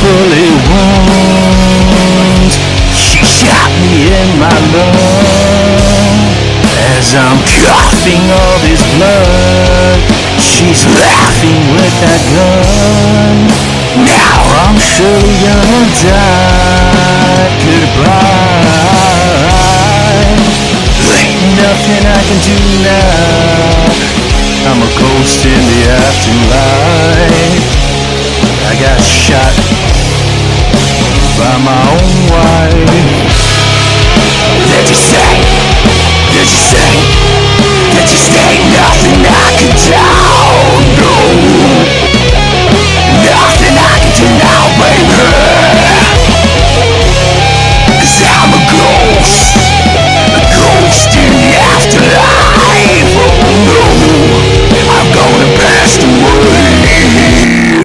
bullet wound. She shot me in my lung. As I'm coughing all this blood, she's laughing with that gun. Now I'm surely gonna die. Goodbye. Ain't nothing I can do now. I'm a ghost in the afterlife.